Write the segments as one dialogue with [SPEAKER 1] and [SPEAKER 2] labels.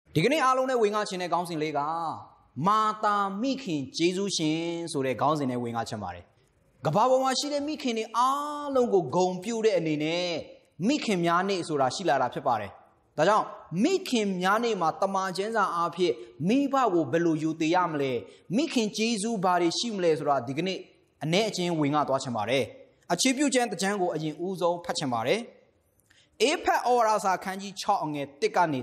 [SPEAKER 1] ဒီကနေ့အားလုံးနဲ့ဝင်ကားခြင်းတဲ့ခေါင်းစဉ်လေးကမာတာမိခင်ဂျေဇုရှင်ဆိုတဲ့ခေါင်းစဉ်နဲ့ဝင်ကားခြင်းပါတယ်ကမ္ဘာပေါ်မှာရှိတဲ့မိခင်တွေအားလုံးကိုဂုဏ်ပြုတဲ့အနေနဲ့မိခင်များနေ့ဆိုတာရှိလာတာဖြစ်ပါတယ်ဒါကြောင့်မိခင်များနေ့မှာတမန်ကျမ်းစာအားဖြင့်မိဘကိုဘယ်လိုယူတည်ရမလဲမိခင်ဂျေဇုဘာတွေရှိမလဲဆိုတာဒီကနေ့အ ਨੇ အချင်းဝင်ကားသွားခြင်းပါတယ်အခြေပြုကျမ်းတကျမ်းကိုအရင်ဦးဆုံးဖတ်ခြင်းပါတယ်အေဖက်ဩဝါဒစာခန်းကြီး6အငယ်1ကနေ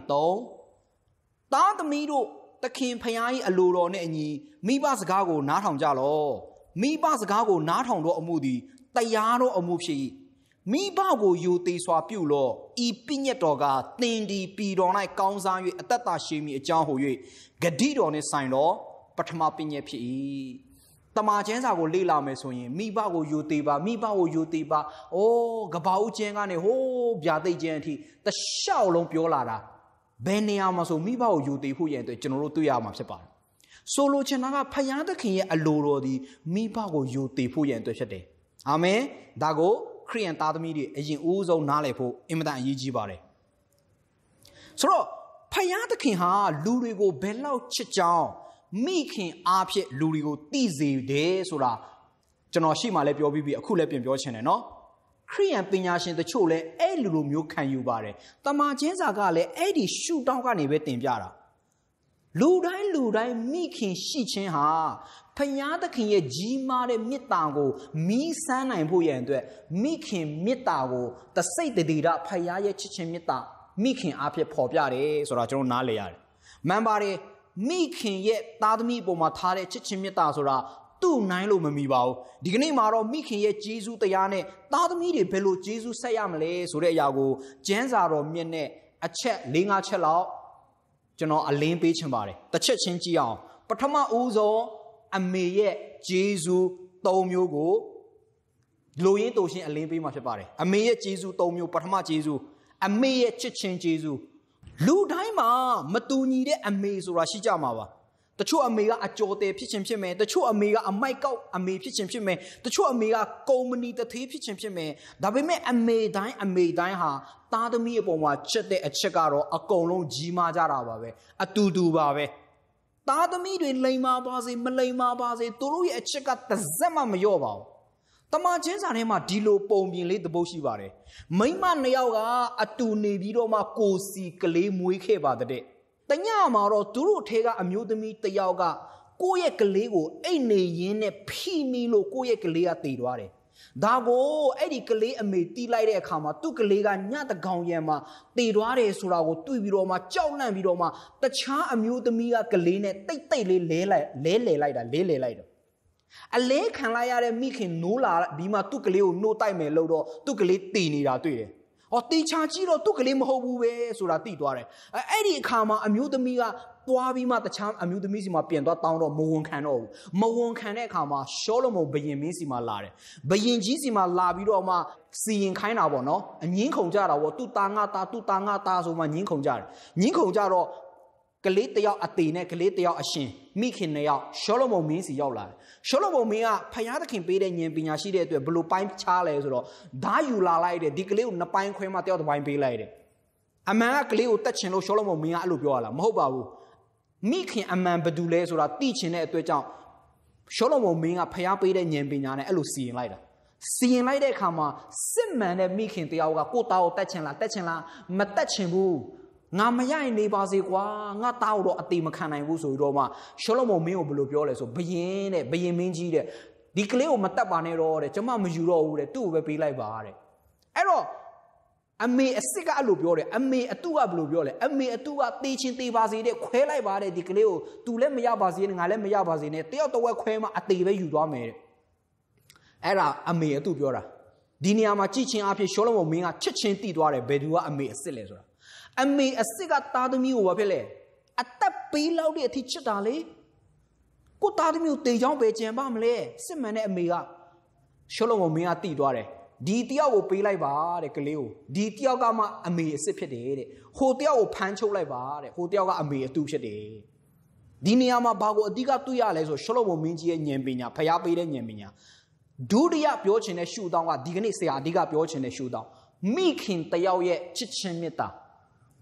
[SPEAKER 1] 3သားသမီးတို့သခင်ဖျားကြီးအလိုတော်နဲ့အညီမိဘစကားကိုနားထောင်ကြလောမိဘစကားကိုနားထောင်တော့အမှုသည်တရားတော်အမှုဖြစ်၏မိဘကိုယူသေးစွာပြုလောဤပညတ်တော်ကသင်ဒီပြည်တော်၌ကောင်းစား၍အသက်တာရှိမည်အကြောင်းဟူ၍ဂတိတော်နှင့်ဆိုင်သောပထမပညတ်ဖြစ်၏တမန်ကျမ်းစာကိုလေ့လာမယ်ဆိုရင်မိဘကိုယူသေးပါမိဘကိုယူသေးပါအိုးကဘာဦးကျမ်းကနေဟိုးဗျာသိတ်ကျမ်းအထိတလျှောက်လုံးပြောလာတာဘယ်နေရာမှာဆိုမိဘကိုယူသေးဖို့ရန်အတွက်ကျွန်တော်တို့တွေ့ရမှာဖြစ်ပါတယ်ဆိုလိုချင်တာကဖယားသခင်ရဲ့အလိုတော်ဒီမိဘကိုယူသေးဖို့ရန်အတွက်ဖြစ်တယ်အာမင်ဒါကိုခရိယန်သားသမီးတွေအရင်ဦးဆုံးနားလည်ဖို့အင်မတန်အရေးကြီးပါတယ်ဆိုတော့ဖယားသခင်ဟာလူတွေကိုဘယ်လောက်ချစ်ကြောင်းမိခင်အားဖြင့်လူတွေကိုသိစေတယ်ဆိုတာကျွန်တော်ရှိမှလည်းပြောပြီးအခုလည်းပြန်ပြောချင်တယ်နော်ခရိယန်ပညာရှင်တချို့လည်းအဲ့လူလိုမျိုးခံယူပါတယ်တမန်ကျမ်းစာကလည်းအဲ့ဒီရှုထောင့်ကနေပဲတင်ပြတာလူတိုင်းမိခင်ရှိခြင်းဟာဖယားသခင်ရဲ့ကြီးမားတဲ့မေတ္တာကိုမီးစမ်းနိုင်ဖို့ရန်အတွက်မိခင်မေတ္တာကိုတစိတ်တည်းတာဖယားရဲ့ချစ်ခြင်းမေတ္တာမိခင်အားဖြင့်ပေါ်ပြတယ်ဆိုတာကျွန်တော်နားလည်ရတယ်မှန်ပါတယ်မိခင်ရဲ့သားသမီးပေါ်မှာထားတဲ့ချစ်ခြင်းမေတ္တာဆိုတာသူ့နိုင်လို့မမီပါဘူးဒီကနေ့မှာတော့မိခင်ရဲ့ဂျေဇုတရားနဲ့သားသမီးတွေဘယ်လိုဂျေဇုဆက်ရမလဲဆိုတဲ့အရာကိုကျမ်းစာတော်မြတ်နဲ့အချက်၄၅ချက်လောက်ကျွန်တော်အလင်းပေးချင်ပါတယ်တစ်ချက်ချင်းကြည့်အောင်ပထမဦးဆုံးအမေရဲ့ဂျေဇု၃မျိုးကိုလိုရင်းတိုရှင်းအလင်းပေးမှာဖြစ်ပါတယ်အမေရဲ့ဂျေဇု၃မျိုးပထမဂျေဇုအမေရဲ့ချစ်ခြင်းဂျေဇုလူတိုင်းမှာမတူညီတဲ့အမေဆိုတာရှိကြမှာပါတချို့အမေကအကြော်တယ်ဖြစ်ခြင်းဖြစ်မယ်တချို့အမေကအမိုက်ကောက်အမေဖြစ်ခြင်းဖြစ်မယ်တချို့အမေကကုမ္ပဏီတသေးဖြစ်ခြင်းဖြစ်မယ်ဒါပေမဲ့အမေတိုင်းဟာသားသမီးအပေါ်မှာချက်တဲ့အချက်ကတော့အကုန်လုံးကြီးမားကြတာပါပဲအတူတူပါပဲသားသမီးတွေလိမ်မာပါစေမလိမ်မာပါစေသူတို့ရဲ့အချက်ကတစ်စက်မှမလျော့ပါဘူးတမန်ကျမ်းစာထဲမှာဒီလိုပုံပြင်လေးသဘောရှိပါတယ်မိန်းမနှစ်ယောက်ကအတူနေပြီးတော့မှကိုစီကလေးမွေးခဲ့ပါတဲ့တညမှာတော့သူတို့ထဲကအမျိုးသမီးတယောက်ကကိုယ့်ရဲ့ကလေးကိုအိတ်နေရင်းနဲ့ဖိမိလို့ကိုယ့်ရဲ့ကလေးကတည်သွားတယ်ဒါကိုအဲ့ဒီကလေးအမေတီးလိုက်တဲ့အခါမှာသူ့ကလေးကညတကောင်ရံမှာတည်သွားတယ်ဆိုတာကိုတွေ့ပြီးတော့မှကြောက်လန့်ပြီးတော့မှတခြားအမျိုးသမီးကကလေးနဲ့တိတ်လေးလဲလိုက်တာအလဲခံလိုက်ရတဲ့မိခင်နိုးလာပြီးမှသူ့ကလေးကိုနှိုးတိုက်မယ်လို့တော့သူ့ကလေးတည်နေတာတွေ့တယ်တေချာကြည့်တော့သူ့ကလေးမဟုတ်ဘူးပဲဆိုတာသိသွားတယ်အဲ့ဒီအခါမှာအမျိုးသမီးကပွားပြီးမှတခြားအမျိုးသမီးစီမှာပြန်သွားတောင်းတော့မဝန်ခံတော့ဘူးမဝန်ခံတဲ့အခါမှာရှောလမုန်ဘုရင်မင်းစီမှာလာတယ်ဘုရင်ကြီးစီမှာလာပြီးတော့မှစီရင်ခိုင်းတာပေါ့နော်အငင်းခုန်ကြတာပေါ့သူ့သားငါသားဆိုမှငင်းခုန်ကြတယ်ငင်းခုန်ကြတော့ကလေးတယောက်အသေးနဲ့ကလေးတယောက်အရှင်မိခင်နှစ်ယောက်ရှောလမုန်မင်းစီရောက်လာတယ်ရှောလမုန်မင်းကဖယားသခင်ပေးတဲ့ဉာဏ်ပညာရှိတဲ့အတွက်ဘလို့ပိုင်းချားလဲဆိုတော့ဓာယူလာလိုက်တယ်ဒီကလေးကိုနှစ်ပိုင်းခွဲမှတယောက်တစ်ပိုင်းပေးလိုက်တယ်အမှန်ကကလေးကိုတတ်ချင်လို့ရှောလမုန်မင်းကအဲ့လိုပြောရလားမဟုတ်ပါဘူးမိခင်အမှန်ဘယ်သူလဲဆိုတာသိချင်တဲ့အတွက်ကြောင့်ရှောလမုန်မင်းကဖယားပေးတဲ့ဉာဏ်ပညာနဲ့အဲ့လိုစီရင်လိုက်တာစီရင်လိုက်တဲ့အခါမှာစစ်မှန်တဲ့မိခင်တယောက်ကကိုသားကိုတတ်ချင်လားမတတ်ချင်ဘူးငါမရရင်နေပါစေကွာငါသားကိုတော့အသေးမခံနိုင်ဘူးဆိုပြီးတော့မှရှောလမုန်မင်းကိုဘယ်လိုပြောလဲဆိုဘုရင်မင်းကြီးတဲ့ဒီကလေးကိုမတတ်ပါနဲ့တော့တဲ့ကျွန်မမယူတော့ဘူးတဲ့သူ့ကိုပဲပေးလိုက်ပါတဲ့အဲ့တော့အမေအစ်စ်ကအဲ့လိုပြောတယ်အမေအတူကဘယ်လိုပြောလဲအမေအတူကတေးချင်းတေးပါစေတဲ့ခွဲလိုက်ပါတဲ့ဒီကလေးကိုသူလည်းမရပါစေနဲ့ငါလည်းမရပါစေနဲ့တယောက်တစ်ဝက်ခွဲမှအသေးပဲယူသွားမယ်တဲ့အဲ့ဒါအမေအတူပြောတာဒီနေရာမှာကြည့်ချင်းအဖြစ်ရှောလမုန်မင်းကချစ်ချင်းတည်သွားတယ်ဘယ်သူကအမေအစ်စ်လဲဆိုတာအမေအစ်စ်ကသားသမီးကိုဘာဖြစ်လဲအသက်ပေးလောက်တဲ့အထိချစ်တာလေကိုသားသမီးကိုတေချောင်းပဲကြံပါမလဲစစ်မှန်တဲ့အမေကရှောလမုန်မင်းကတည်သွားတယ်ဒီတယောက်ကိုပေးလိုက်ပါတဲ့ကလေးကိုဒီတယောက်ကမှအမေအစ်စ်ဖြစ်တယ်တဲ့ဟိုတယောက်ကိုဖမ်းချုပ်လိုက်ပါတဲ့ဟိုတယောက်ကအမေအတူဖြစ်တယ်ဒီနေရာမှာဘာကိုအဓိကတွေ့ရလဲဆိုရှောလမုန်မင်းကြီးရဲ့ဉာဏ်ပညာဖျားပေးတဲ့ဉာဏ်ပညာဒုတိယပြောချင်တဲ့ရှုထောင့်ကဒီကနေ့ဆရာအဓိကပြောချင်တဲ့ရှုထောင့်မိခင်တယောက်ရဲ့ချစ်ချင်းမေတ္တာ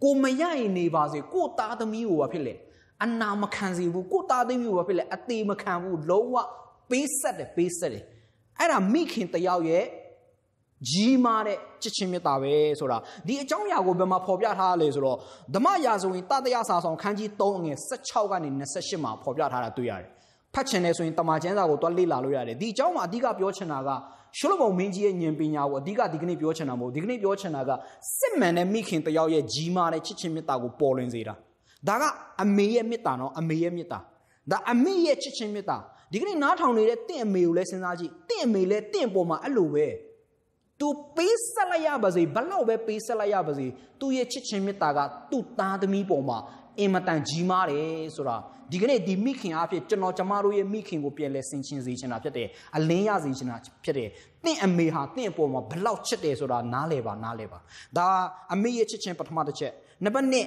[SPEAKER 1] ကိုမရရင်နေပါစေကိုသားသမီးကိုဘာဖြစ်လဲအနာမခံစေဘူးကိုသားသမီးကိုဘာဖြစ်လဲအသေးမခံဘူးလုံးဝပေးဆက်တယ်အဲ့ဒါမိခင်တယောက်ရဲ့ကြီးမားတဲ့ချစ်ချင်းမေတ္တာပဲဆိုတာဒီအကြောင်းအရာကိုဘယ်မှာဖော်ပြထားလဲဆိုတော့ဓမ္မရာဇဝင်တတရစာဆောင်ခန်းကြီး3ငယ်16ကနေ28မှာဖော်ပြထားတာတွေ့ရတယ်ဖတ်ချင်တယ်ဆိုရင်တမန်ကျမ်းစာကိုတွက်လေ့လာလို့ရတယ်ဒီအကြောင်းမှာအဓိကပြောချင်တာကရှုလမုန်မင်းကြီးရဲ့ဉာဏ်ပညာကိုအဓိကဒီကနေ့ပြောချင်တာမဟုတ်ဒီကနေ့ပြောချင်တာကစစ်မှန်တဲ့မိခင်တယောက်ရဲ့ကြီးမားတဲ့ချစ်ချင်းမေတ္တာကိုပေါ်လွင်စေတာဒါကအမေရဲ့မေတ္တာနော်အမေရဲ့မေတ္တာဒါအမေရဲ့ချစ်ချင်းမေတ္တာဒီကနေ့နားထောင်နေတဲ့တင့်အမေကိုလည်းစဉ်းစားကြည့်တင့်အမေလည်းတင့်ပေါ်မှာအဲ့လိုပဲသူပေးဆက်လိုက်ရပါစေဘလောက်ပဲပေးဆက်လိုက်ရပါစေသူ့ရဲ့ချစ်ချင်းမေတ္တာကသူ့သားသမီးပေါ်မှာအင်မတန်ကြီးမားတယ်ဆိုတာဒီကနေ့ဒီမိခင်အားဖြင့်ကျွန်တော်ကျမတို့ရဲ့မိခင်ကိုပြန်လဲဆင်ခြင်စေချင်တာဖြစ်တယ်အလင်းရစေချင်တာဖြစ်တယ်တင့်အမေဟာတင့်အပေါ်မှာဘလောက်ချစ်တယ်ဆိုတာနားလဲပါဒါအမေရဲ့ချစ်ချင်းပထမတစ်ချက်နံပါတ်1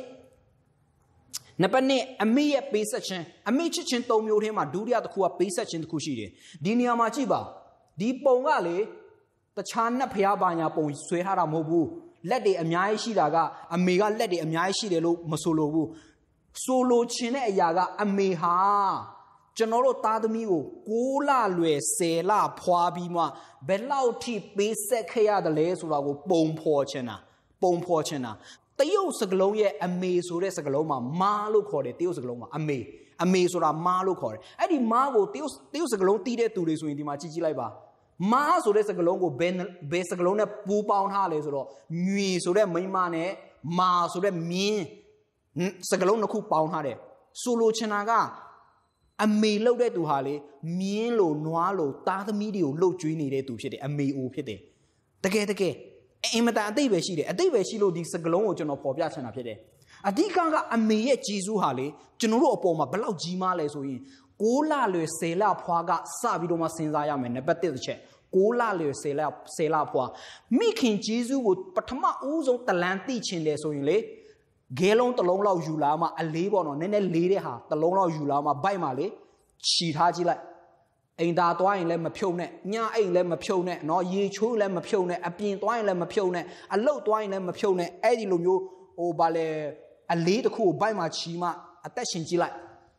[SPEAKER 1] အမေရဲ့ပေးဆက်ခြင်းအမေချစ်ချင်း၃မျိုးထဲမှာဒုတိယတစ်ခုကပေးဆက်ခြင်းတစ်ခုရှိတယ်ဒီနေရာမှာကြည့်ပါဒီပုံကလေတခြားနတ်ဖျားပါညာပုံဆွဲထားတာမဟုတ်ဘူးလက်တွေအများကြီးရှိတာကအမေကလက်တွေအများကြီးရှိတယ်လို့မဆိုလိုဘူးဆိုလိုချင်တဲ့အရာကအမေဟာကျွန်တော်တို့သားသမီးကို6လလွယ်10လဖွာပြီးမှဘယ်လောက်ထိပေးဆက်ခဲ့ရတယ်လဲဆိုတာကိုပုံဖော်ချင်တာတရုတ်စကားလုံးရဲ့အမေဆိုတဲ့စကားလုံးမှာမာလို့ခေါ်တယ်တရုတ်စကားလုံးမှာအမေဆိုတာမာလို့ခေါ်တယ်အဲ့ဒီမာကိုတရုတ်စကားလုံးတီးတဲ့သူတွေဆိုရင်ဒီမှာကြည့်လိုက်ပါမာဆိုတဲ့စကားလုံးကိုဘယ်စကားလုံးနဲ့ပူးပေါင်းထားလဲဆိုတော့ညွေဆိုတဲ့မိန်းမနဲ့မာဆိုတဲ့မြင်းစကားလုံးတစ်ခုပေါင်းထားတယ်ဆိုလိုချင်တာကအမေလှုပ်တဲ့သူဟာလေမြင်းလိုနွားလိုသားသမီးတွေကိုလှုပ်ကြွေးနေတဲ့သူဖြစ်တယ်အမေအိုဖြစ်တယ်တကယ်အင်မတန်အသိပဲရှိတယ်အသိပဲရှိလို့ဒီစကားလုံးကိုကျွန်တော်ဖော်ပြချင်တာဖြစ်တယ်အဓိကကအမေရဲ့ဂျေဇုဟာလေကျွန်တော်တို့အပေါ်မှာဘယ်လောက်ကြီးမားလဲဆိုရင်6လလွယ်10လဖွာကစပြီးတော့မှစဉ်းစားရမယ်နံပါတ်1တစ်ချက်6လလွယ်10လဖွာမိခင်ဂျေဇုကိုပထမဦးဆုံးတလန်းသိချင်တယ်ဆိုရင်လေဂဲလုံးတစ်လုံးလောက်ယူလာမှအလေးပေါ့နော်နည်းနည်းလေးတဲ့ဟာတစ်လုံးလောက်ယူလာမှဘိုက်မှလေခြီထားကြည့်လိုက်အိမ်သာသွားရင်လည်းမဖြုတ်နဲ့ညအိမ်လည်းမဖြုတ်နဲ့เนาะရေချိုးလည်းမဖြုတ်နဲ့အပြင်သွားရင်လည်းမဖြုတ်နဲ့အလုတ်သွားရင်လည်းမဖြုတ်နဲ့အဲ့ဒီလိုမျိုးဗာလေအလေးတစ်ခုကိုဘိုက်မှခြီမှအသက်ရှင်ကြည့်လိုက်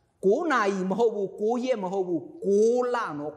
[SPEAKER 1] 9နာရီမဟုတ်ဘူး9ရက်မဟုတ်ဘူး6လနော်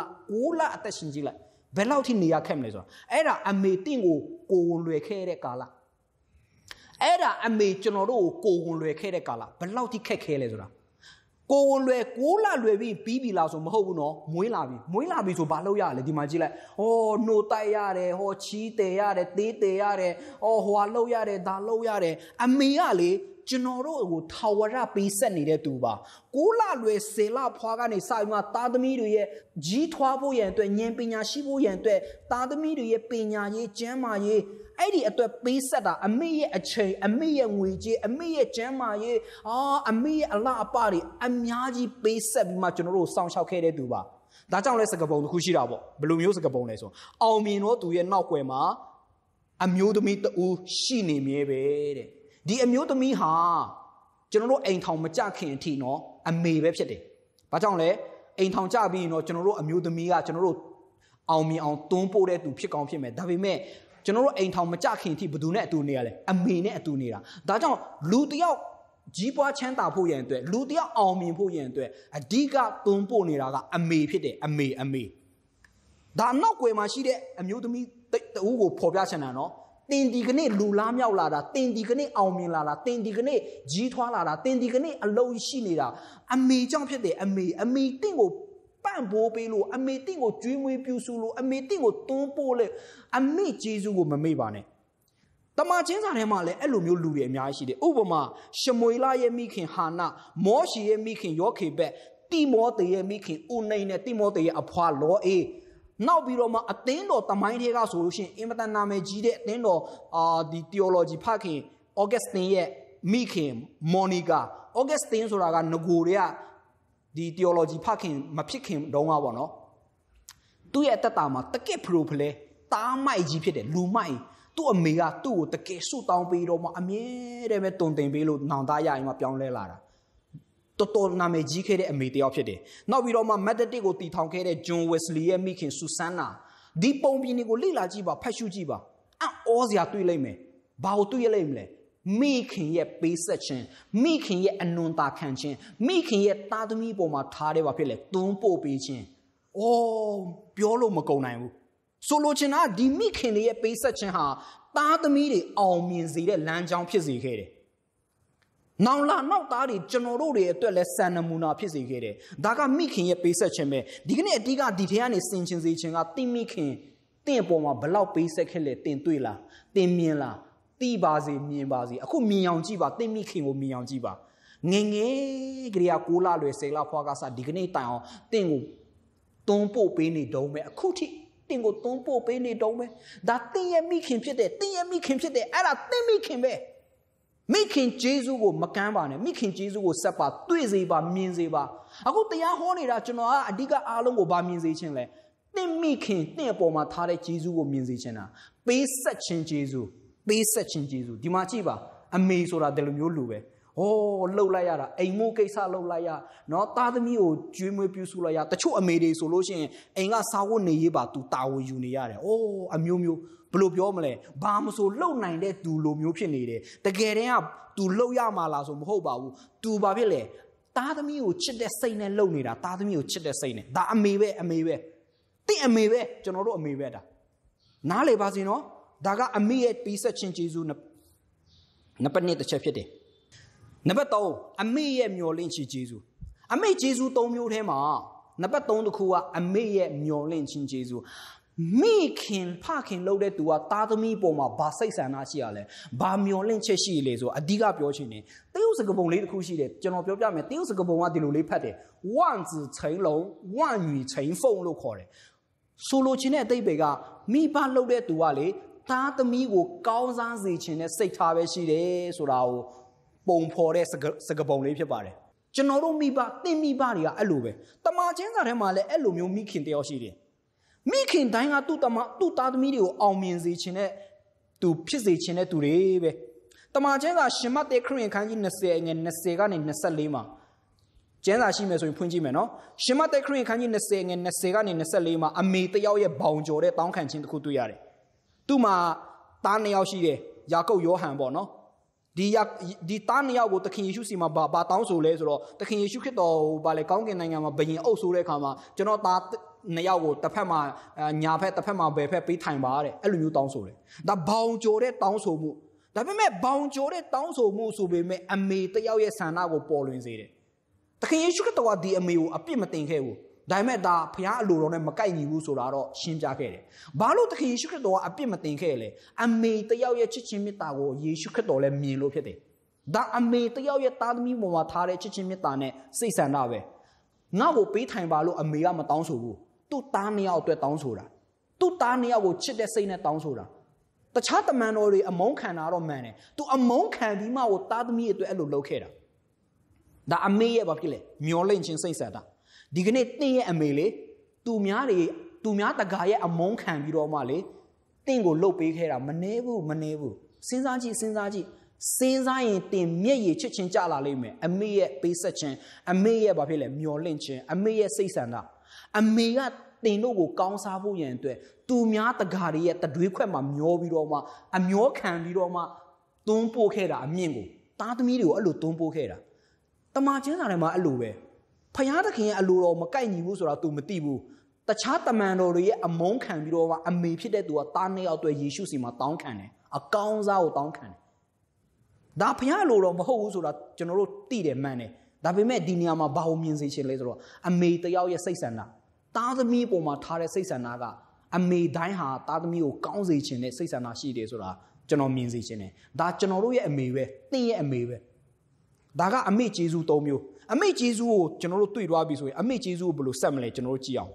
[SPEAKER 1] 6လအသက်ရှင်ကြည့်လိုက်ဘယ်လောက်ထိနေရခက်မလဲဆိုတာအဲ့ဒါအမေတင့်ကိုကိုဝင်လွယ်ခဲ့တဲ့ကာလအဲ့ဒါအမေကျွန်တော်တို့ကိုဝင်လွယ်ခဲ့တဲ့ကာလဘယ်လောက်ထိခက်ခဲလဲဆိုတာကိုဝင်လွယ်6လလွယ်ပြီးပြီလားဆိုမဟုတ်ဘူးနော်မွေးလာပြီဆိုဘာလုပ်ရလဲဒီမှာကြည့်လိုက်နှိုတိုက်ရတယ်ချီးတယ်ရတယ်သေးတယ်ရတယ်ဟိုဟာလုပ်ရတယ်ဒါလုပ်ရတယ်အမေကလေကျွန်တော်တို့ကိုထာဝရပေးဆက်နေတဲ့သူပါ6လလွယ်10လဖွာကနေစပြီးမှသားသမီးတွေရဲ့ကြီးထွားဖို့ရန်အတွက်ဉာဏ်ပညာရှိဖို့ရန်အတွက်သားသမီးတွေရဲ့ပညာရေးကျမ်းမာရေးအဲ့ဒီအတွက်ပေးဆက်တာအမေရဲ့အချိန်အမေရဲ့ငွေကြေးအမေရဲ့ကျမ်းမာရေးအမေရဲ့အလှအပတွေအများကြီးပေးဆက်ပြီးမှကျွန်တော်တို့စောင့်ရှောက်ခဲ့တဲ့သူပါဒါကြောင့်လဲစကားပုံတစ်ခုရှိတာပေါ့ဘယ်လိုမျိုးစကားပုံလဲဆိုအောင်မြင်တော့သူရဲ့နောက်ွယ်မှာအမျိုးသမီးတူရှိနေမြဲပဲတဲ့ဒီအမျိုးသမီးဟာကျွန်တော်တို့အိမ်ထောင်မကြခင်အထိနော်အမေပဲဖြစ်တယ်။ဘာကြောင့်လဲအိမ်ထောင်ကြပြီးတော့ကျွန်တော်တို့အမျိုးသမီးကကျွန်တော်တို့အောင်မြင်အောင်တွန်းပို့တဲ့သူဖြစ်ကောင်းဖြစ်မယ်။ဒါပေမဲ့ကျွန်တော်တို့အိမ်ထောင်မကြခင်အထိဘယ်သူနဲ့အတူနေရလဲအမေနဲ့အတူနေတာ။ဒါကြောင့်လူတယောက်ကြီးပွားချမ်းသာဖို့ရန်အတွက်လူတယောက်အောင်မြင်ဖို့ရန်အတွက်အဓိကတွန်းပို့နေတာကအမေဖြစ်တယ်အမေ။ဒါနောက်ွယ်မှာရှိတဲ့အမျိုးသမီးတူကိုဖော်ပြချင်တာနော်။တင်ဒီကနေ့လူလားမြောက်လာတာတင်ဒီကနေ့အောင်မြင်လာတာတင်ဒီကနေ့ကြီးထွားလာတာတင်ဒီကနေ့အလုံးရှိနေတာအမေကြောင့်ဖြစ်တယ်အမေတင့်ကိုပန့်ပိုးပေးလို့အမေတင့်ကိုကျွေးမွေးပြုစုလို့အမေတင့်ကိုတွန်းပို့လေအမေဂျေဇုကိုမမေ့ပါနဲ့တမန်ကျမ်းစာထဲမှာလည်းအဲ့လိုမျိုးလူတွေအများကြီးရှိတယ်ဥပမာရှမွေလရဲ့မိခင်ဟာနာမောရှေရဲ့မိခင်ယောခေဘက်တိမောသေရဲ့မိခင်ဥနိနဲ့တိမောသေရဲ့အဖွာလောအေနောက်ပြီးတော့မှအသင်းတော်တမိုင်းတွေကဆိုလို့ရှိရင်အင်မတန်နာမည်ကြီးတဲ့အသင်းတော်ဒီ theology ဖခင် Augustine ရဲ့မိခင်မော်နီကာ Augustine ဆိုတာကငကိုတွေကဒီ theology ဖခင်မဖြစ်ခင်တုန်းကပေါ့နော်သူ့ရဲ့အသက်တာမှာတကယ့် pro ဖလဲတားမိုက်ကြီးဖြစ်တယ်လူမိုက်သူ့အမေကသူ့ကိုတကယ်ဆုတောင်းပေးတော့မှအမြဲတမ်းပဲတုံတင်ပေးလို့နောင်တရရင်မှပြောင်းလဲလာတာတော်နာမည်ကြီးခဲ့တဲ့အမေတယောက်ဖြစ်တယ်။နောက်ပြီးတော့မှမက်သတစ်ကိုတည်ထောင်ခဲ့တဲ့ဂျွန်ဝက်စလီရဲ့မိခင်ဆူဆန်နာဒီပုံပြင်တွေကိုလေ့လာကြည့်ပါဖတ်ရှုကြည့်ပါအော်စရာတွေ့လိမ့်မယ်။ဘာကိုတွေ့ရလိမ့်မလဲမိခင်ရဲ့ပေးဆက်ခြင်းမိခင်ရဲ့အနွန်တာခံခြင်းမိခင်ရဲ့သားသမီးပေါ်မှာထားတဲ့ဘာဖြစ်လဲတွန်းပို့ပေးခြင်းပြောလို့မကုန်နိုင်ဘူးဆိုလိုချင်တာဒီမိခင်ရဲ့ပေးဆက်ခြင်းဟာသားသမီးတွေအောင်မြင်စေတဲ့လမ်းကြောင်းဖြစ်စေခဲ့တယ်နောင်လာနောက်သားတွေကျွန်တော်တို့တွေအတွက်လဲစံနမူနာဖြစ်စေခဲ့တယ်ဒါကမိခင်ရဲ့ပေးဆက်ခြင်းပဲဒီကနေ့အတိကဒီထဲကနေစင်ချင်စေခြင်းကတိမိခင်တင့်အပေါ်မှာဘလောက်ပေးဆက်ခဲ့လဲတင်တွေ့လားတင်မြင်လားသိပါစေမြင်ပါစေအခုမြင်အောင်ကြည့်ပါတိမိခင်ကိုမြင်အောင်ကြည့်ပါငယ်ငယ်ကလေးက6လလွယ်10လဖွားကစားဒီကနေ့တိုင်အောင်တင့်ကိုတွန်းပို့ပေးနေတော့မယ်အခုထိတင့်ကိုတွန်းပို့ပေးနေတော့မယ်ဒါတင်ရဲ့မိခင်ဖြစ်တယ်တင်ရဲ့မိခင်ဖြစ်တယ်အဲ့ဒါတင်မိခင်ပဲမိခင်ဂျေဇုကိုမကမ်းပါနဲ့မိခင်ဂျေဇုကိုဆက်ပါတွေ့စေပါမြင်စေပါအခုတရားဟောနေတာကျွန်တော်ကအဓိကအားလုံးကိုဗာမြင်စေခြင်းလဲတင့်မိခင်တင့်အပေါ်မှာထားတဲ့ဂျေဇုကိုမြင်စေခြင်းတာပေးဆက်ခြင်းဂျေဇုပေးဆက်ခြင်းဂျေဇုဒီမှာကြည့်ပါအမေဆိုတာဒီလိုမျိုးလူပဲလှုပ်လိုက်ရတာအိမ်မိုးကိစ္စလှုပ်လိုက်ရနော်သားသမီးကိုကျွေးမွေးပြုစုလိုက်ရတချို့အမေတွေဆိုလို့ရှိရင်အိမ်ကစားဝတ်နေရေးပါသူတာဝန်ယူနေရတယ်အမျိုးမျိုးဘယ်လိုပြောမလဲဘာမဆိုလှုပ်နိုင်တဲ့သူလိုမျိုးဖြစ်နေတယ်တကယ်တမ်းကသူလှုပ်ရမှာလားဆိုမဟုတ်ပါဘူးသူဘာဖြစ်လဲသားသမီးကိုချစ်တဲ့စိတ်နဲ့လှုပ်နေတာသားသမီးကိုချစ်တဲ့စိတ်နဲ့ဒါအမေပဲတိအမေပဲကျွန်တော်တို့အမေပဲဒါနားလေပါစေနော်ဒါကအမေရဲ့ပေးဆက်ခြင်းကျေးဇူးနံပါတ်1တစ်ချက်ဖြစ်တယ်နံပါတ်3အမေရဲ့မျော်လင့်ခြင်းကျေးဇူးအမေကျေးဇူး3မျိုးထဲမှာနံပါတ်3တစ်ခုကအမေရဲ့မျော်လင့်ခြင်းကျေးဇူးမိခင်ဖခင်လုပ်တဲ့သူကသားသမီးပေါ်မှာဘာစိတ်ဆန္ဒရှိရလဲဘာမျော်လင့်ချက်ရှိလဲဆိုအဓိကပြောချင်တယ်တရုတ်စကားပုံလေးတစ်ခုရှိတယ်ကျွန်တော်ပြောပြမယ်တရုတ်စကားပုံကဒီလိုလေးဖတ်တယ်万子成龙万语成凤လို့ခေါ်တယ်ဆိုလိုချင်တဲ့အဓိပ္ပာယ်ကမိဘလုပ်တဲ့သူကလေသားသမီးကိုကောင်းစားစေချင်တဲ့စိတ်ထားပဲရှိတယ်ဆိုတာကိုပုံဖော်တဲ့စကားပုံလေးဖြစ်ပါတယ်ကျွန်တော်တို့မိဘတင့်မိဘတွေကအဲ့လိုပဲတမန်ကျမ်းစာထဲမှာလည်းအဲ့လိုမျိုးမိခင်တယောက်ရှိတယ်မိခင်တိုင်းကသူ့သားသမီးတွေကိုအောင်မြင်စေချင်တဲ့သူဖြစ်စေချင်တဲ့သူတွေပဲတမန်ကျမ်းစာရှင်မဿဲခရစ်ယာန်ခန်းကြီး20ငယ်20ကနေ24မှာကျမ်းစာရှိမယ်ဆိုရင်ဖွင့်ကြည့်မယ်နော်ရှင်မဿဲခရစ်ယာန်ခန်းကြီး20ငယ်20ကနေ24မှာအမေတယောက်ရဲ့ဘောင်ကျော်တဲ့တောင်းခံခြင်းတစ်ခုတွေ့ရတယ်သူ့မှာသား2ယောက်ရှိတယ်ယာကုပ်ယောဟန်ပေါ့နော်ဒီသား2ယောက်ကိုသခင်ယေရှုစီမှာဘာတောင်းဆိုလဲဆိုတော့သခင်ယေရှုခရစ်တော်ဘာလဲကောင်းကင်နိုင်ငံမှာဘယင်အုပ်ဆိုးတဲ့အခါမှာကျွန်တော်သား2ယောက်ကိုတစ်ဖက်မှာညာဖက်တစ်ဖက်မှာဘယ်ဖက်ပေးထိုင်ပါတဲ့အဲ့လိုမျိုးတောင်းဆိုတယ်ဒါဘောင်ကျော်တဲ့တောင်းဆိုမှုဒါပေမဲ့ဘောင်ကျော်တဲ့တောင်းဆိုမှုဆိုပေမဲ့အမေတယောက်ရဲ့ဆန္ဒကိုပေါ်လွင်စေတယ်သခင်ယေရှုခရစ်တော်ကဒီအမေကိုအပြစ်မတင်ခဲ့ဘူးဒါပေမဲ့ဒါဖခင်အလိုတော်နဲ့မကိုက်ညီဘူးဆိုတာတော့ရှင်းပြခဲ့တယ်ဘာလို့သခင်ယေရှုခရစ်တော်ကအပြစ်မတင်ခဲ့လဲအမေတယောက်ရဲ့ချစ်ချင်းမေတ္တာကိုယေရှုခရစ်တော်လည်းမြင်လို့ဖြစ်တယ်ဒါအမေတယောက်ရဲ့သားသမီးပေါ်မှာထားတဲ့ချစ်ချင်းမေတ္တာနဲ့စိတ်ဆန္ဒပဲငါ့ကိုပေးထိုင်ပါလို့အမေကမတောင်းဆိုဘူးသူ့သား2ယောက်အတွက်တောင်းဆိုတာသူ့သား2ယောက်ကိုချစ်တဲ့စိတ်နဲ့တောင်းဆိုတာတခြားတမန်တော်တွေအမုန်းခံတာတော့မှန်တယ်သူအမုန်းခံပြီးမှကိုသားသမီးအတွက်အဲ့လိုလုပ်ခဲ့တာဒါအမေရဲ့ဘာဖြစ်လဲမျောလင့်ခြင်းစိတ်ဆန္ဒဒီကနေ့တင့်ရဲ့အမေလေသူများတကာရဲ့အမုန်းခံပြီးတော့မှလေတင့်ကိုလှုပ်ပေးခဲ့တာမနှဲဘူးစဉ်းစားကြည့်စဉ်းစားရင်တင်မျက်ရည်ချစ်ချင်းကြလာလိမ့်မယ်အမေရဲ့ပေးဆက်ခြင်းအမေရဲ့ဘာဖြစ်လဲမျောလင့်ခြင်းအမေရဲ့စိတ်ဆန္ဒအမေကတင်တို့ကိုကောင်းစားဖို့ရန်အတွက်သူများတကာတွေရဲ့တတွေးခွက်မှာမျောပြီးတော့မှအမျောခံပြီးတော့မှသွန်းပို့ခဲ့တာအမြင့်ကိုသားသမီးတွေကိုအဲ့လိုသွန်းပို့ခဲ့တာတမန်ကျမ်းစာထဲမှာအဲ့လိုပဲဖယားသခင်ရဲ့အလိုတော်မကိုက်ညီဘူးဆိုတာ तू မသိဘူးတခြားတမန်တော်တွေရဲ့အမုန်းခံပြီးတော့မှအမေဖြစ်တဲ့သူကသား2ယောက်အတွက်ယေရှုစီမှာတောင်းခံတယ်အကောင်းစားကိုတောင်းခံတယ်ဒါဖယားအလိုတော်မဟုတ်ဘူးဆိုတာကျွန်တော်တို့သိတယ်မှန်တယ်ဒါပေမဲ့ဒီနေရာမှာဘာကိုမြင်စေချင်လဲဆိုတော့အမေတယောက်ရဲ့စိတ်ဆန္ဒသားသမီးပေါ်မှာထားတဲ့စိတ်ဆန္ဒကအမေတိုင်းဟာသားသမီးကိုကောင်းစေချင်တဲ့စိတ်ဆန္ဒရှိတယ်ဆိုတာကျွန်တော်မြင်စေချင်တယ်ဒါကျွန်တော်တို့ရဲ့အမေပဲသင်ရဲ့အမေပဲဒါကအမေကျေးဇူး3မျိုးအမေကျေးဇူးကိုကျွန်တော်တို့တွေ့သွားပြီဆိုရင်အမေကျေးဇူးကိုဘယ်လိုဆက်မလဲကျွန်တော်တို့ကြည့်အောင်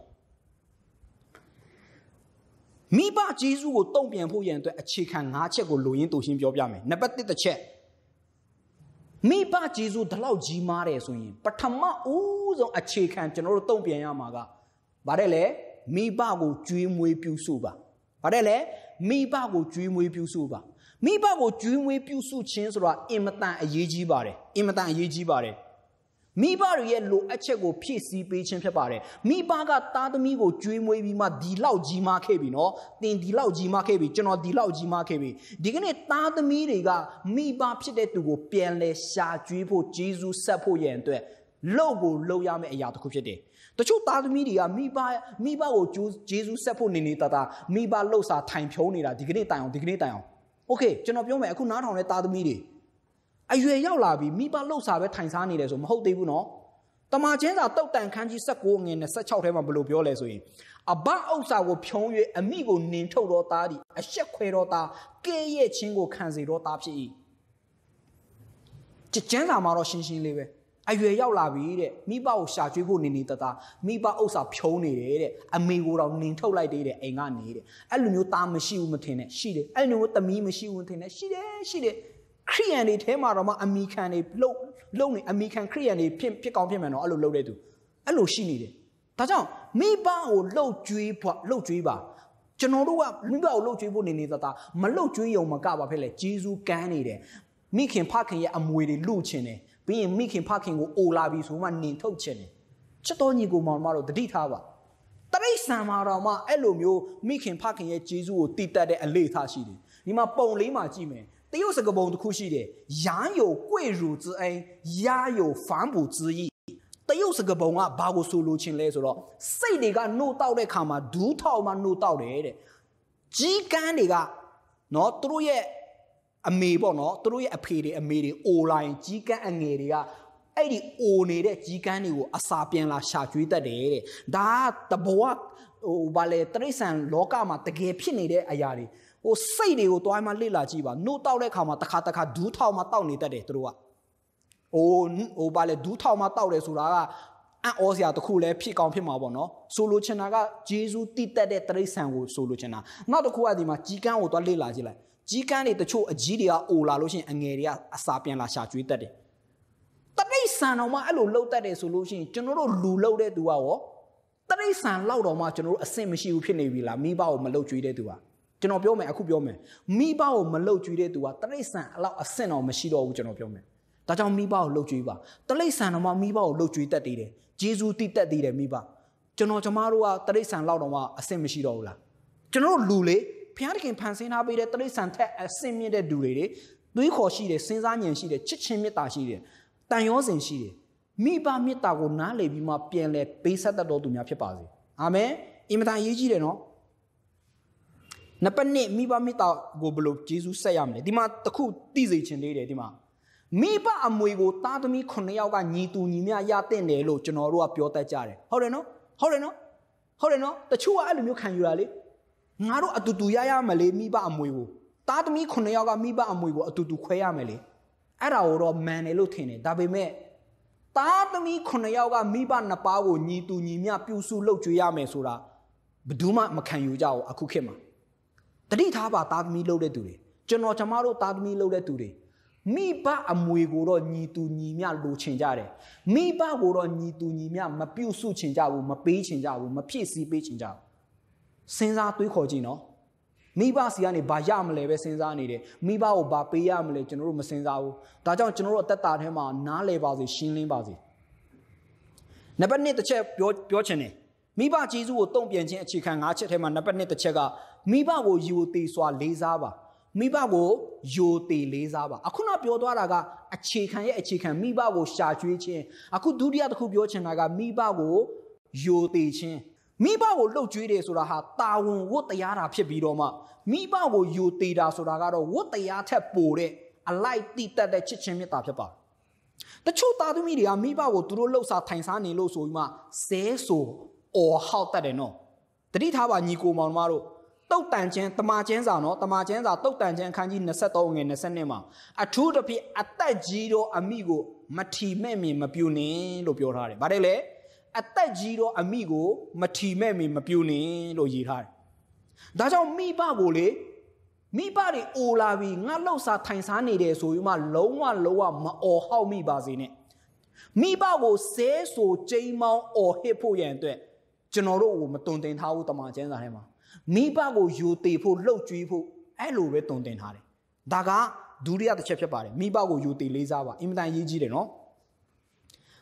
[SPEAKER 1] မိဘကျေးဇူးကိုတုံ့ပြန်ဖို့ရန်အတွက်အခြေခံ5ချက်ကိုလိုရင်းတူရှင်းပြောပြမယ်နံပါတ်1တစ်ချက်မိဘကျေးဇူးဒီလောက်ကြီးမားတယ်ဆိုရင်ပထမဦးဆုံးအခြေခံကျွန်တော်တို့တုံ့ပြန်ရမှာကဗါတဲ့လေမိဘကိုကျွေးမွေးပြုစုပါဗါတဲ့လေမိဘကိုကျွေးမွေးပြုစုပါမိဘကိုကျွေးမွေးပြုစုခြင်းဆိုတာအင်မတန်အရေးကြီးပါတယ်မိဘတွေရဲ့လိုအပ်ချက်ကိုဖြည့်ဆည်းပေးခြင်းဖြစ်ပါတယ်မိဘကသားသမီးကိုကြွေးမွေးပြီးမှဒီလောက်ကြီးမားခဲ့ပြီနော်သင်ဒီလောက်ကြီးမားခဲ့ပြီကျွန်တော်ဒီလောက်ကြီးမားခဲ့ပြီဒီကနေ့သားသမီးတွေကမိဘဖြစ်တဲ့သူကိုပြန်လဲရှာကြွေးဖို့ဂျေဇုဆက်ဖို့ရန်အတွက်လုပ်ကိုလုပ်ရမယ့်အရာတစ်ခုဖြစ်တယ်တချို့သားသမီးတွေကမိဘကိုဂျေဇုဆက်ဖို့နေတတာမိဘလှုပ်စာထိုင်ဖြုံးနေတာဒီကနေ့တိုင်အောင်โอเคကျွန်တော်ပြောမယ်အခုနားထောင်တဲ့သားသမီးတွေအရွယ်ရောက်လာပြီမိဘလှုပ်စာပဲထိုင်စားနေတယ်ဆိုမဟုတ်သေးဘူးနော်တမန်ကျမ်းစာတုတ်တန်ခန်းကြီး19ငွေ26ထဲမှာဘယ်လိုပြောလဲဆိုရင်အဘဥစ္စာကိုဖြုံး၍အမိကိုနင်ထုတ်တော်သားသည်အရှက်ခွဲတော်သားကဲ့ရဲ့ခြင်းကိုခံစေတော်သားဖြစ်၏ကျမ်းစာမှာတော့ရှင်းရှင်းလေးပဲအရွယ်ရောက်လာပြီတဲ့မိဘကိုရှာကျွေးဖို့နေတတာမိဘဥစ္စာဖြုံးနေတယ်တဲ့အမေကိုတော့နင်ထုတ်လိုက်သေးတယ်အိမ်ကနေတဲ့အဲ့လိုမျိုးသားမရှိဘူးမထင်နဲ့ရှိတယ်အဲ့လိုမျိုးသမီးမရှိဘူးမထင်နဲ့ရှိတယ်ခရိယန်တွေထဲမှာတော့မှအမိခံတွေလုံနေအမိခံခရိယန်တွေဖြစ်ကောင်းဖြစ်မယ်နော်အဲ့လိုလုပ်တဲ့သူအဲ့လိုရှိနေတယ်ဒါကြောင့်မိဘကိုလှုပ်ကြွေးပါကျွန်တော်တို့ကမိဘကိုလှုပ်ကြွေးဖို့နေတတာမလှုပ်ကြွေးရုံမကပါဖက်လေဂျေဇုကမ်းနေတယ်မိခင်ဖခင်ရဲ့အမွေတွေလူချင်တယ်ပြီးရင်မိခင်ဖခင်ကိုအိုလာပြီဆိုမှနင်ထုတ်ချင်တယ်ချစ်တော်ညီကိုမောင်မတို့တတိထားပါတရိษံမှာတော့မှအဲ့လိုမျိုးမိခင်ဖခင်ရဲ့ဂျေဇုကိုတည်တတ်တဲ့အလေထားရှိတယ်ဒီမှာပုံလေးမှာကြည့်မယ်တရုတ်စကားပုံတစ်ခုရှိတယ်羊有贵乳之恩鸭有反哺之意တရုတ်စကားပုံကဘာကိုဆိုလိုချင်လဲဆိုတော့စိတ်တွေကနှုတ်တောက်တဲ့ခါမှာဒူးထောက်မှနှုတ်တောက်တယ်တဲ့ကြီးကန်းတွေကနော်သူတို့ရဲ့အမေပေါ့နော်သူတို့ရဲ့အဖေတွေအမေတွေအိုလာရင်ကြီးကန်းအငယ်တွေကအဲ့ဒီအိုနေတဲ့ကြီးကန်းတွေကိုအစာပြန်လာရှာကျွေးတတ်တယ်တဲ့ဒါကတဘောဘာလဲတရိษံလောကမှာတကယ်ဖြစ်နေတဲ့အရာတွေစိတ်တွေကိုတွားမှလေ့လာကြည့်ပါနှုတ်တောက်တဲ့ခါမှာတစ်ခါဒူးထောက်မှတောက်နေတတ်တယ်သူတို့ကဘာလဲဒူးထောက်မှတောက်တယ်ဆိုတာကအံ့ဩစရာတစ်ခုလည်းဖြစ်ကောင်းဖြစ်မှာပေါ့နော်ဆိုလိုချင်တာကဂျေဇုတည်တတ်တဲ့တရိษံကိုဆိုလိုချင်တာနောက်တစ်ခုကဒီမှာကြီးကန်းကိုတွားလေ့လာကြည့်လိုက်ကြီးကန်းတွေတချို့အကြီးတွေကအိုလာလို့ရှိရင်အငယ်တွေကအစာပြန်လာရှာကျွေးတတ်တယ်တရိษံတော်မှအဲ့လိုလှုပ်တတ်တယ်ဆိုလို့ရှိရင်ကျွန်တော်တို့လူလှုပ်တဲ့သူကရောတရိษံလောက်တော်မှကျွန်တော်တို့အဆင့်မရှိဘူးဖြစ်နေပြီလားမိဘကိုမလှုပ်ကျွေးတဲ့သူကကျွန်တော်ပြောမယ်အခုပြောမယ်မိဘကိုမလှုပ်ကြွေးတဲ့သူကတရိษံအလောက်အဆင့်တော်မရှိတော့ဘူးကျွန်တော်ပြောမယ်ဒါကြောင့်မိဘကိုလှုပ်ကြွေးပါတရိษံတော်မှမိဘကိုလှုပ်ကြွေးတတ်သေးတယ်ဂျေဇုတည်တတ်သေးတယ်မိဘကျမတို့ကတရိษံလောက်တော်မှအဆင့်မရှိတော့ဘူးလားကျွန်တော်တို့လူလေဘုရားသခင်ဖန်ဆင်းထားပေးတဲ့တရိษံထက်အဆင့်မြင့်တဲ့လူတွေသွေးခေါ်ရှိတယ်စဉ်းစားဉာဏ်ရှိတယ်ချစ်ချင်းမေတ္တာရှိတယ်တန်ရောစဉ်ရှိတယ်မိဘမေတ္တာကိုနားလည်ပြီးမှပြန်လဲပေးဆက်တတ်တော်သူများဖြစ်ပါစေအာမင်အင်မတန်အရေးကြီးတယ်နော်နံပါတ်1မိဘမေတ္တာကိုဘယ်လိုဂျေဇုဆက်ရမလဲဒီမှာတခုသိစေချင်သေးတယ်ဒီမှာမိဘအမွေကိုသားသမီး9ယောက်ကညီတူညီမျှရတဲ့တယ်လို့ကျွန်တော်တို့ကပြောတတ်ကြတယ်ဟုတ်တယ်နော်တချို့ကအဲ့လိုမျိုးခံယူတာလေငါတို့အတူတူရမလေမိဘအမွေကိုသားသမီး9ယောက်ကမိဘအမွေကိုအတူတူခွဲရမယ်လေအဲ့ဒါကိုတော့မန်တယ်လို့ထင်တယ်ဒါပေမဲ့သားသမီး9ယောက်ကမိဘ2ပါးကိုညီတူညီမျှပြုစုလုပ်ကြွေးရမယ်ဆိုတာဘယ်သူမှမခံယူကြဘူးအခုခေတ်မှာတတိထားပါသားသမီးလုပ်တဲ့သူတွေကျွန်တော်ကျမတို့သားသမီးလုပ်တဲ့သူတွေမိဘအမွေကိုတော့ညီတူညီမျှလိုချင်ကြတယ်မိဘကိုတော့ညီတူညီမျှမပြုစုချင်ကြဘူးမပေးချင်ကြဘူးမဖြည့်ဆည်းပေးချင်ကြဘူးစဉ်းစားတွေးခေါ်ကြည့်နော်မိဘစီကနေဘာရမလဲပဲစဉ်းစားနေတယ်မိဘကိုဘာပေးရမလဲကျွန်တော်တို့မစဉ်းစားဘူးဒါကြောင့်ကျွန်တော်တို့အသက်တာထဲမှာနားလည်ပါစေရှင်းလင်းပါစေနံပါတ်1တစ်ချက်ပြောချင်တယ်မိဘဂျေဇုကိုတုံ့ပြန်ခြင်းအခြေခံ5ချက်ထဲမှာနံပါတ်1တစ်ချက်ကမိဘကိုယိုသေးစွာလေးစားပါမိဘကိုယိုသေးလေးစားပါအခုနောက်ပြောသွားတာကအခြေခံမိဘကိုရှာကျွေးခြင်းအခုဒုတိယတစ်ခုပြောချင်တာကမိဘကိုယိုသေးခြင်းမိဘကိုလှုပ်ကြွေးတယ်ဆိုတာဟာတာဝန်ဝတ်တရားတာဖြစ်ပြီးတော့မှမိဘကိုယိုသေးတာဆိုတာကတော့ဝတ်တရားထက်ပိုတဲ့အလိုက်တိတက်တဲ့ချစ်ချင်းမေတ္တာဖြစ်ပါတချို့သားသမီးတွေကမိဘကိုသူတို့လှုပ်စာထိုင်စားနေလို့ဆိုပြီးမှဆဲဆိုအော်ဟောက်တတ်တယ်နော်တတိထားပါညီကိုမောင်မတို့တုတ်တန်ချင်းတမာချင်းစာနော်တမာချင်းစာတုတ်တန်ချင်းအခန်းကြီး23ငွေ20မှာအထူးသဖြင့်အသက်ကြီးသောအမိကိုမထီမဲ့မင်မပြူနေလို့ပြောထားတယ်ဗါတယ်လေအသက်ကြီးသောအမိကိုမထီမဲ့မင်မပြူနေလို့ရေးထားတယ်ဒါကြောင့်မိဘကိုလေမိဘတွေအိုလာပြီးငါလှုပ်စာထိုင်စားနေတယ်ဆိုပြီးမှလုံးဝမအော်ဟောက်မိပါစေနဲ့မိဘကိုဆဲဆိုကျိမ်းမောင်းအော်ဟစ်ဖို့ရန်အတွက်ကျွန်တော်တို့ကိုမတုံတင်ထားဘူးတမန်ကျမ်းစာထဲမှာမိဘကိုယူတည်ဖို့လှုပ်ကြွေးဖို့အဲ့လိုပဲတုံတင်ထားတယ်ဒါကဒုတိယတစ်ချက်ဖြစ်ပါတယ်မိဘကိုယူတည်လေးစားပါအင်မတန်ရေးကြီးတယ်နော်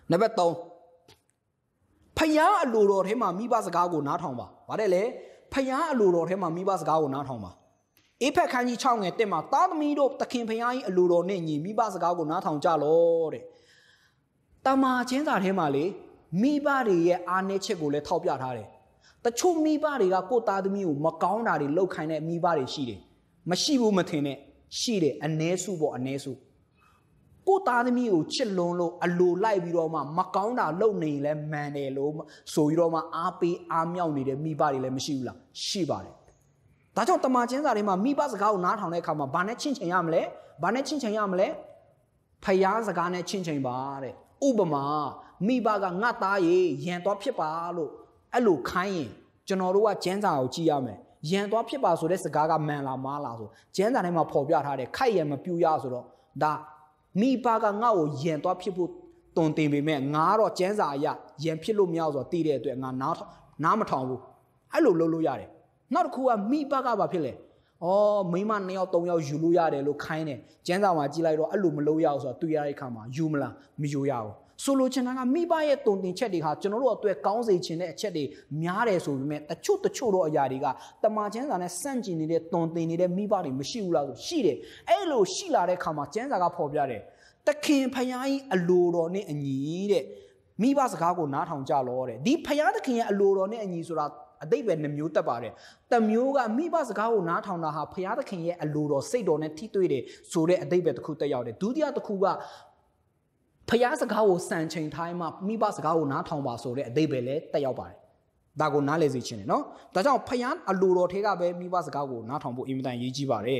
[SPEAKER 1] နံပါတ်3ဖယားအလိုတော်ထဲမှာမိဘစကားကိုနားထောင်ပါဗါတယ်လေဖယားအလိုတော်ထဲမှာမိဘစကားကိုနားထောင်ပါအေဖက်ခန်းကြီး6ငယ်1မှာသားသမီးတို့သခင်ဖယားကြီးအလိုတော်နဲ့ညီမိဘစကားကိုနားထောင်ကြလောတဲ့တမန်ချင်းစာထဲမှာလေမိဘတွေရဲ့အားနည်းချက်ကိုလည်းထောက်ပြထားတယ်တချို့မိဘတွေကကိုယ့်သားသမီးကိုမကောင်းတာတွေလုပ်ခိုင်းတဲ့မိဘတွေရှိတယ်မရှိဘူးမထင်နဲ့ရှိတယ်အ ਨੇ စုပေါ့အ ਨੇ စုကိုသားသမီးကိုချစ်လွန်းလို့အလိုလိုက်ပြီးတော့မှမကောင်းတာလုပ်နေလဲမှန်တယ်လို့ဆိုပြီးတော့မှအားပေးအားမြောက်နေတဲ့မိဘတွေလည်းမရှိဘူးလားရှိပါတယ်ဒါကြောင့်တမန်ကျမ်းစာထဲမှာမိဘစကားကိုနားထောင်တဲ့အခါမှာဘာနဲ့ချင့်ချိန်ရမလဲဘာနဲ့ချင့်ချိန်ရမလဲဖယားစကားနဲ့ချင့်ချိန်ပါတဲ့ဥပမာမိဘကငါသားရေရန်သွားဖြစ်ပါလို့အဲ့လိုခိုင်းရင်ကျွန်တော်တို့ကကျမ်းစာကိုကြည့်ရမယ်ရန်သွားဖြစ်ပါဆိုတဲ့စကားကမှန်လားမှားလားဆိုကျမ်းစာထဲမှာဖော်ပြထားတယ်ခိုက်ရန်မပြူရဆိုတော့ဒါမိဘကငါ့ကိုယံသွားဖြစ်ဖို့တုံတင်ပေမဲ့ငါတော့ကျန်းစာအရယံဖြစ်လို့မရဆိုတော့တည်တဲ့အတွက်ငါနားမထောင်ဘူးအဲ့လိုလုပ်လို့ရတယ်နောက်တစ်ခုကမိဘကဘာဖြစ်လဲဩမိမ2ယောက်3ယောက်ယူလို့ရတယ်လို့ခိုင်းတယ်ကျန်းစာမှာကြည့်လိုက်တော့အဲ့လိုမလုပ်ရအောင်ဆိုတော့တွေ့ရတဲ့အခါမှာယူမလားမယူရဘူးဆိုလိုချင်တာကမိဘရဲ့တုံတင်ချက်တွေဟာကျွန်တော်တို့အတွက်ကောင်းစေချင်တဲ့အချက်တွေများတယ်ဆိုပေမဲ့တချို့တော့အရာတွေကတမန်ကျမ်းစာနဲ့စန့်ကျင်နေတဲ့တုံတင်နေတဲ့မိဘတွေမရှိဘူးလားဆိုရှိတယ်အဲ့လိုရှိလာတဲ့အခါမှာကျမ်းစာကဖော်ပြတယ်တခင်ဖယားကြီးအလိုတော်နဲ့အညီတဲ့မိဘစကားကိုနားထောင်ကြလောတဲ့ဒီဖယားသခင်ရဲ့အလိုတော်နဲ့အညီဆိုတာအတိတ်ပဲနှမျိုးတက်ပါတယ်တမျိုးကမိဘစကားကိုနားထောင်တာဟာဖယားသခင်ရဲ့အလိုတော်စိတ်တော်နဲ့ထိတွေ့တယ်ဆိုတဲ့အတိတ်ပဲတစ်ခုတက်ရောက်တယ်ဒုတိယတစ်ခုကဖယားစကားကိုစံချိန်ထားမှမိဘစကားကိုနားထောင်ပါဆိုတဲ့အတိတ်ပဲလည်းတက်ရောက်ပါတယ်ဒါကိုနားလည်စေချင်တယ်နော်ဒါကြောင့်ဖယားအလိုတော်ထဲကပဲမိဘစကားကိုနားထောင်ဖို့အင်မတန်ရေးကြီးပါတယ်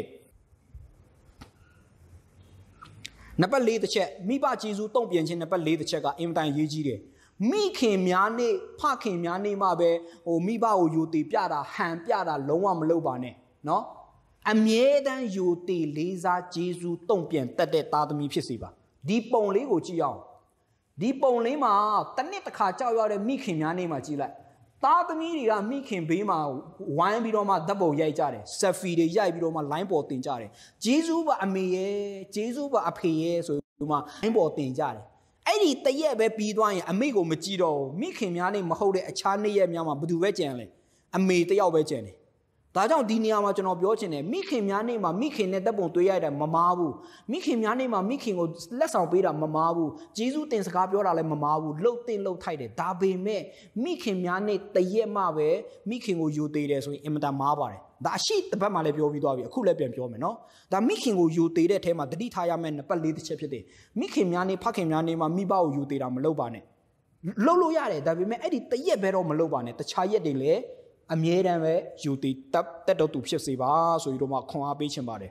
[SPEAKER 1] နံပါတ်4တစ်ချက်မိဘကျေးဇူးတုံ့ပြန်ခြင်းနံပါတ်4တစ်ချက်ကအင်မတန်ရေးကြီးတယ်မိခင်များနဲ့ဖခင်များနဲ့မှပဲမိဘကိုယူတည်ပြတာဟန်ပြတာလုံးဝမလုပ်ပါနဲ့နော်အမြဲတမ်းယူတည်လေးစားကျေးဇူးတုံ့ပြန်တတ်တဲ့သားသမီးဖြစ်စေပါဒီပုံလေးကိုကြည့်အောင်ဒီပုံလေးမှာတစ်နှစ်တစ်ခါကြောက်ရတဲ့မိခင်များနဲ့မှကြည့်လိုက်သားသမီးတွေကမိခင်ဘေးမှာဝိုင်းပြီးတော့မှဓာတ်ပုံရိုက်ကြတယ်ဆက်ဖီတွေရိုက်ပြီးတော့မှလိုင်းပေါ်တင်ကြတယ်ဂျေဇုပါအမေရဲ့ဂျေဇုပါအဖေရဲ့ဆိုပြီးမှလိုင်းပေါ်တင်ကြတယ်အဲ့ဒီတရက်ပဲပြီးသွားရင်အမေကိုမကြည့်တော့ဘူးမိခင်များနဲ့မဟုတ်တဲ့အခြားနေ့ရက်များမှာဘယ်သူပဲကြံလဲအမေတယောက်ပဲကြံတယ်ဒါကြောင့်ဒီနေရာမှာကျွန်တော်ပြောချင်တယ်မိခင်များနဲ့မှာမိခင်နဲ့တပ်ပုံတွေ့ရတာမမားဘူးမိခင်များနဲ့မှာမိခင်ကိုလက်ဆောင်ပေးတာမမားဘူးဂျေဇုတင်စကားပြောတာလည်းမမားဘူးလှုပ်တင်လှုပ်ထိုက်တယ်ဒါပေမဲ့မိခင်များနဲ့တရက်မှပဲမိခင်ကိုယူသေးတယ်ဆိုရင်အင်မတန်မားပါတယ်ဒါအရှိတစ်ပတ်မှလည်းပြောပြီးသွားပြီအခုလည်းပြန်ပြောမယ်နော်ဒါမိခင်ကိုယူသေးတဲ့အဲမှာတတိထားရမယ့်နံပါတ် 4တစ်ချက်ဖြစ်တယ်မိခင်များနဲ့ဖခင်များနဲ့မှာမိဘကိုယူသေးတာမလုပ်ပါနဲ့လှုပ်လို့ရတယ်ဒါပေမဲ့အဲ့ဒီတရက်ပဲတော့မလုပ်ပါနဲ့တခြားရက်တွေလည်းအမြဲတမ်းပဲယူတည်တက်တော့သူဖြစ်စေပါဆိုပြီးတော့မှခွန်အားပေးချင်ပါတယ်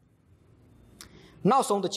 [SPEAKER 1] နောက်ဆုံးတစ်ချ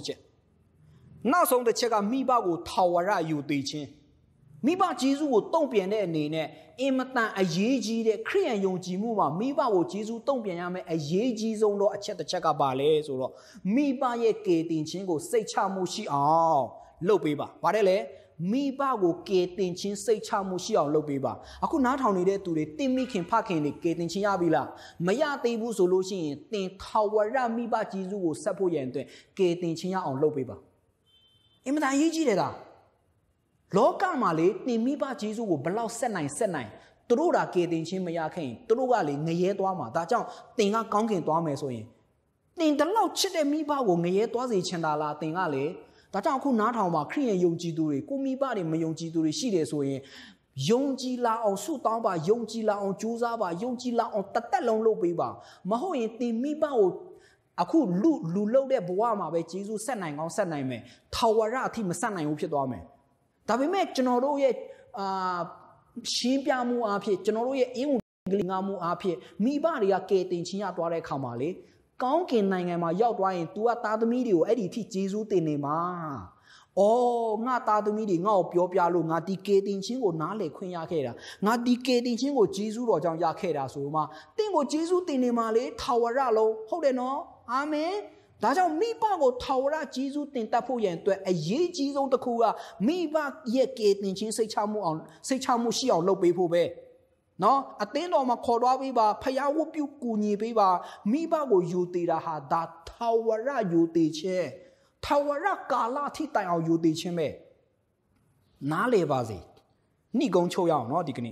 [SPEAKER 1] က်ကမိဘကိုထာဝရယူတည်ခြင်းမိဘဂျေဇုကိုတုံ့ပြန်တဲ့အနေနဲ့အင်မတန်အရေးကြီးတဲ့ခရိယန်ယုံကြည်မှုမှာမိဘကိုဂျေဇုတုံ့ပြန်ရမယ်အရေးကြီးဆုံးသောအချက်တစ်ချက်ကပါလဲဆိုတော့မိဘရဲ့ကယ်တင်ခြင်းကိုစိတ်ချမှုရှိအောင်လုပ်ပေးပါဗါတယ်လေမိဘကိုကယ်တင်ခြင်းစိတ်ချမှုရှိအောင်လုပ်ပေးပါအခုနားထောင်နေတဲ့သူတွေတင်မိခင်ဖခင်တွေကယ်တင်ခြင်းရပြီလားမရသေးဘူးဆိုလို့ရှိရင်တင်ထာဝရမိဘဂျေဇုကိုဆက်ဖို့ရန်အတွက်ကယ်တင်ခြင်းရအောင်လုပ်ပေးပါအင်မတန်အရေးကြီးတယ်ဒါလောကမှာလေတင်မိဘဂျေဇုကိုဘလောက်ဆက်နိုင်သူတို့ကကယ်တင်ခြင်းမရခဲ့ရင်သူတို့ကလေငရဲသွားမှာဒါကြောင့်တင်ကကောင်းကင်သွားမယ်ဆိုရင်တင်တလောက်ချစ်တဲ့မိဘကိုငရဲသွားစေချင်တာလားတင်ကလေဒါကြောင့်အခုနားထောင်ပါခရိယန်ယုံကြည်သူတွေကိုမိဘတွေမယုံကြည်သူတွေရှိတယ်ဆိုရင်ယုံကြည်လာအောင်ဆုတောင်းပါယုံကြည်လာအောင်ကြိုးစားပါယုံကြည်လာအောင်တသက်လုံးလုပ်ပေးပါမဟုတ်ရင်တင်မိဘကိုအခုလူလုပ်တဲ့ဘဝမှာပဲဂျေဇုဆက်နိုင်ကောင်းဆက်နိုင်မယ်ထာဝရအထိမဆက်နိုင်ဘူးဖြစ်သွားမယ်ဒါပေမဲ့ကျွန်တော်တို့ရဲ့ရှင်းပြမှုအဖြစ်ကျွန်တော်တို့ရဲ့အင်းဝင်ကလေးငါမှုအဖြစ်မိဘတွေကကယ်တင်ခြင်းရသွားတဲ့အခါမှာလေကောင်းကင်နိုင်ငံမှာရောက်သွားရင် तू ကသားသမီးတွေကိုအဲ့ဒီအထိဂျေဇုတင်နေမှာ။အော်ငါသားသမီးတွေငါ့ကိုပြောပြလို့ငါဒီကယ်တင်ခြင်းကိုနားလည်ခွင့်ရခဲ့တာ။ငါဒီကယ်တင်ခြင်းကိုဂျေဇုတော်ကြောင့်ရခဲ့တာဆိုမှတင့်ကိုဂျေဇုတင်နေမှာလေထာဝရလုံးဟုတ်တယ်နော်။အာမင်။ဒါကြောင့်မိဘကိုထာဝရဂျေဇုတင်တတ်ဖို့ရန်အတွက်အရေးကြီးဆုံးတစ်ခုကမိဘရဲ့ကယ်တင်ခြင်းစိတ်ချမှုရှိအောင်လုပ်ပေးဖို့ပဲ။နော်အသင်းတော်မှာခေါ်သွားပေးပါဖယားဝတ်ပြုကူညီပေးပါမိဘကိုယူတည်တာဟာဒါထာဝရယူတည်ခြင်းထာဝရကာလထိတိုင်အောင်ယူတည်ခြင်းပဲ拿来吧子，你讲抽样喏，这个呢，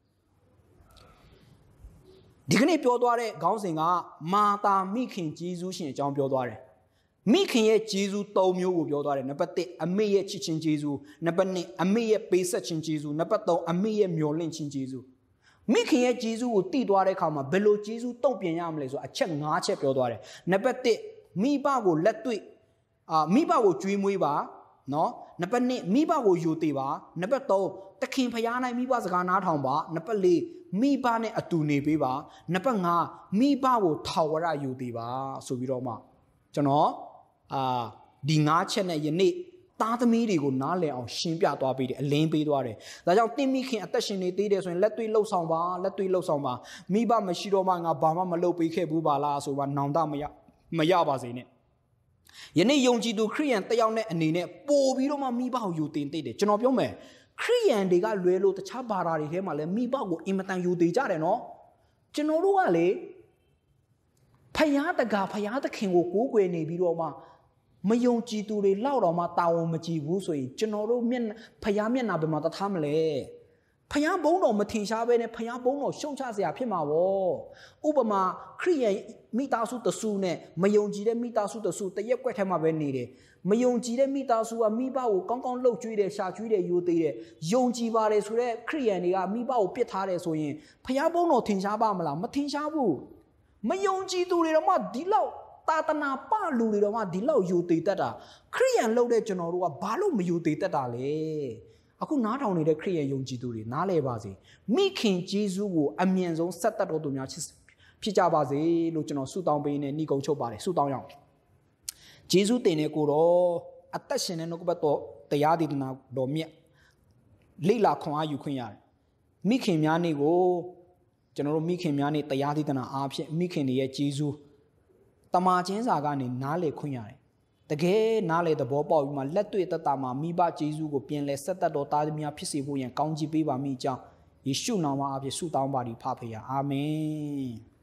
[SPEAKER 1] 这个呢表达的讲什么？马达米肯基础性讲表达的，米肯也基础都没有表达的，那不得阿美也七千基础，那不呢阿美也80千基础，那不到阿美也12000基础。米肯也基础地多的看嘛，不如基础都变样来说，5切表达的，那不得米把个let对啊，米把个追尾吧，喏，那不呢米把个有对吧，那不到得看พญา呢米把是干哪趟吧，那不哩米把呢阿杜呢对吧，那不啊米把个头啊有对吧，所以说嘛，就喏啊，第5切呢一呢。打的米တွေကိုနားလည်အောင်ရှင်းပြသွားပေးတယ်အလင်းပေးသွားတယ်ဒါကြောင့်တင်းမိခင်အသက်ရှင်နေသေးတယ်ဆိုရင်လက်တွေ့လှုပ်ဆောင်ပါလက်တွေ့လှုပ်ဆောင်ပါမိဘမရှိတော့မှငါဘာမှမလုပ်ပေးခဲ့ဘူးပါလားဆိုပါနောင်တမရပါစေနဲ့ယနေ့ယုံကြည်သူခရိယန်တယောက်နဲ့အနေနဲ့ပို့ပြီးတော့မှမိဘကိုယူတင်သိတယ်ကျွန်တော်ပြောမယ်ခရိယန်တွေကလွယ်လို့တခြားဘာသာတွေထဲမှာလည်းမိဘကိုအင်မတန်ယူသေးကြတယ်နော်ကျွန်တော်တို့ကလေဖယားတကာဖယားသခင်ကိုကိုးကွယ်နေပြီးတော့မှမယုံကြည်သူတွေလောက်တော့မှတာဝန်မကြည့်ဘူးဆိုရင်ကျွန်တော်တို့ဖယားမျက်နှာဘယ်မှာတထားမလဲဖယားဘုံတော်မထင်ရှားပဲနဲ့ဖယားဘုံတော်ရှုံချစရာဖြစ်မှာပေါ့ဥပမာခရိယန်မိသားစုတစုနဲ့မယုံကြည်တဲ့မိသားစုတစုတရက်ကွက်ထဲမှာပဲနေတယ်မယုံကြည်တဲ့မိသားစုကမိဘကိုကောင်းကောင်းလှုပ်ကြွေးတယ်ရှာကျွေးတယ်ယူသေးတယ်ယုံကြည်ပါတယ်ဆိုတော့ခရိယန်တွေကမိဘကိုပစ်ထားတယ်ဆိုရင်ဖယားဘုံတော်ထင်ရှားပါမလားမထင်ရှားဘူးမယုံကြည်သူတွေတော့မှဒီလောက်တာတနာပလူတွေတော့မှဒီလောက်ယူသေးတတ်တာခရိယန်လှုပ်တဲ့ကျွန်တော်တို့ကဘာလို့မယူသေးတတ်တာလဲအခုနားထောင်နေတဲ့ခရိယန်ယုံကြည်သူတွေနားလဲပါစေမိခင်ဂျေဇုကိုအမြင့်ဆုံးဆက်တတ်တော်သူများဖြစ်ကြပါစေလို့ကျွန်တော်ဆုတောင်းပေးနေနှီးကုံချုပ်ပါတယ်ဆုတောင်းရအောင်ဂျေဇုတင်တဲ့ကိုတော့အသက်ရှင်တဲ့နှုတ်ကပတ်တော်တရားဒေသနာတော်မြတ်လိလာခွန်အားယူခွင့်ရတယ်မိခင်များနေ့ကိုကျွန်တော်တို့မိခင်များနေ့တရားဒေသနာအားဖြင့်မိခင်တွေရဲ့ဂျေဇုတမာချင်းစာကနေနားလေခွင့်ရတယ်တကယ်နားလေသဘောပေါက်ပြီးမှလက်တွေ့သက်တာမှာမိဘဂျေဇုကိုပြန်လဲဆက်သက်တော်သားသမီးများဖြစ်စေဖို့ရန်ကောင်းချီးပေးပါမိကြောင်းယေရှုနာမအားဖြင့်ဆုတောင်းပါသည်ဖခင်အာမင်